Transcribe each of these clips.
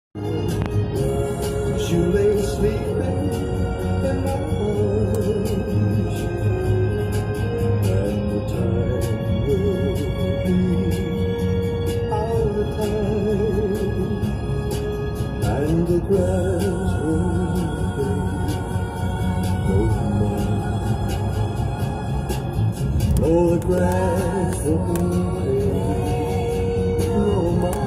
You lay sleeping in my arms, and the time will be our time, and the grass won't fade no more. Oh, the grass won't fade no more.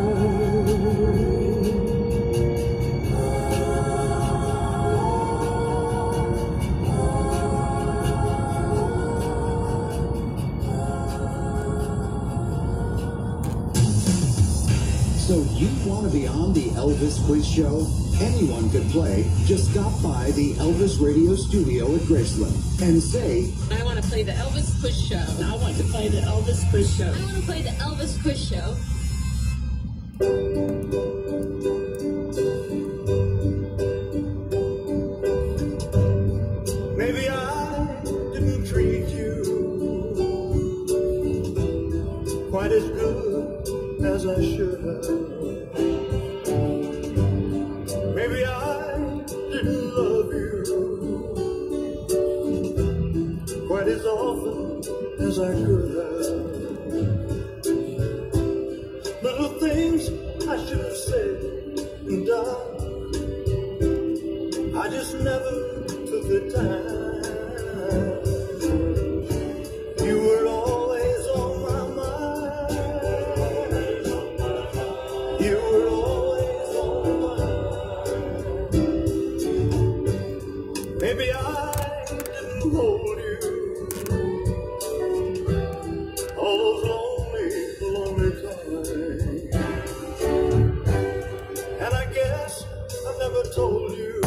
So you want to be on the Elvis Quiz Show? Anyone could play. Just stop by the Elvis Radio Studio at Graceland and say, I want to play the Elvis Quiz Show. I want to play the Elvis Quiz Show. I want to play the Elvis Quiz Show. Maybe I didn't treat you quite as good as I should have. Maybe I didn't love you quite as often as I could have. Little things I should have said and done, I just never took the time. You were always on my mind. You were always on my mind. Maybe I didn't hold you all those lonely, lonely times. And I guess I never told you